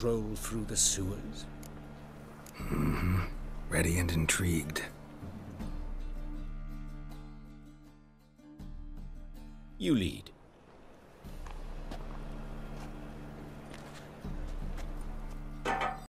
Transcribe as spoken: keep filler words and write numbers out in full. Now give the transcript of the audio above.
stroll through the sewers? Mm-hmm. Ready and intrigued. You lead.